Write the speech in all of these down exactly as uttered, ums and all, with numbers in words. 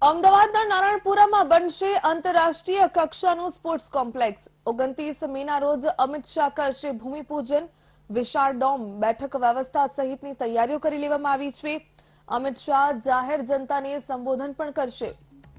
અમદાવાદના નારણપુરામાં બનશે આંતરરાષ્ટ્રીય કક્ષાનું સ્પોર્ટ્સ કોમ્પ્લેક્સ. ઓગણત્રીસ મેના રોજ અમિત શાહ કરશે ભૂમિપૂજન. વિશાળ ડોમ, બેઠક વ્યવસ્થા સહિતની તૈયારીઓ કરી લેવામાં આવી છે. અમિત શાહ જાહેર જનતાને સંબોધન પણ કરશે.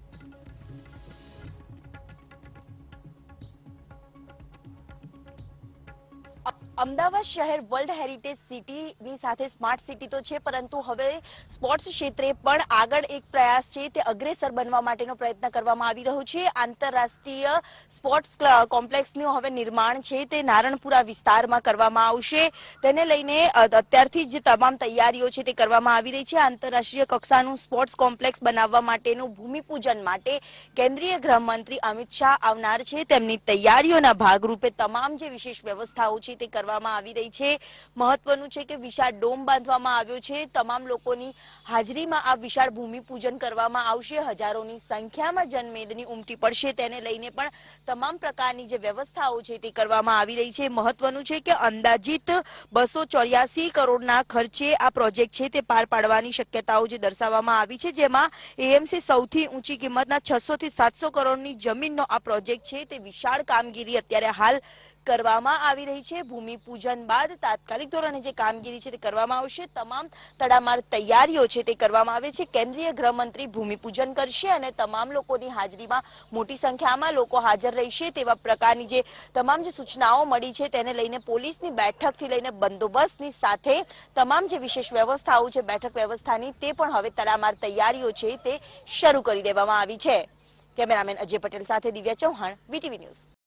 અમદાવાદ શહેર વર્લ્ડ હેરિટેજ સિટીની સાથે સ્માર્ટ સિટી તો છે, પરંતુ હવે સ્પોર્ટ્સ ક્ષેત્રે પણ આગળ એક પ્રયાસ છે તે અગ્રેસર બનવા માટેનો પ્રયત્ન કરવામાં આવી રહ્યો છે. આંતરરાષ્ટ્રીય સ્પોર્ટ્સ કોમ્પ્લેક્સનું હવે નિર્માણ છે તે નારણપુરા વિસ્તારમાં કરવામાં આવશે. તેને લઈને અત્યારથી જ તમામ તૈયારીઓ છે તે કરવામાં આવી રહી છે. આંતરરાષ્ટ્રીય કક્ષાનું સ્પોર્ટ્સ કોમ્પ્લેક્સ બનાવવા માટેનું ભૂમિપૂજન માટે કેન્દ્રીય ગૃહમંત્રી અમિત શાહ આવનાર છે. તેમની તૈયારીઓના ભાગરૂપે તમામ જે વિશેષ વ્યવસ્થાઓ છે તે કરવામાં આવી રહી છે. મહત્વનું છે કે વિશાળ ડોમ બાંધવામાં આવ્યો છે. તમામ લોકોની હાજરીમાં આ વિશાળ ભૂમિપૂજન કરવામાં આવશે. હજારોની સંખ્યામાં જનમેદની ઉમટી પડશે. તેને લઈને પણ તમામ પ્રકારની જે વ્યવસ્થાઓ છે તે કરવામાં આવી રહી છે. મહત્વનું છે કે અંદાજિત બસો ચોર્યાસી કરોડના ખર્ચે આ પ્રોજેક્ટ છે તે પાર પાડવાની શક્યતાઓ જે દર્શાવવામાં આવી છે, જેમાં એએમસી સૌથી ઊંચી કિંમતના છસો થી સાતસો કરોડની જમીનનો આ પ્રોજેક્ટ છે તે વિશાળ કામગીરી અત્યારે હાલ કરવામાં આવી રહી છે. ભૂમિપૂજન બાદ તાત્કાલિક ધોરણે જે કામગીરી છે તે કરવામાં આવશે. તમામ તડામાર તૈયારીઓ છે તે કરવામાં આવે છે. કેન્દ્રીય ગૃહમંત્રી ભૂમિપૂજન કરશે અને તમામ લોકોની હાજરીમાં મોટી સંખ્યામાં લોકો હાજર રહેશે તેવા પ્રકારની જે તમામ જે સૂચનાઓ મળી છે તેને લઈને પોલીસની બેઠકથી લઈને બંદોબસ્તની સાથે તમામ જે વિશેષ વ્યવસ્થાઓ છે બેઠક વ્યવસ્થાની તે પણ હવે તડામાર તૈયારીઓ છે તે શરૂ કરી દેવામાં આવી છે. કેમેરામેન અજય પટેલ સાથે દિવ્યા ચૌહાણ, વીટીવી ન્યૂઝ.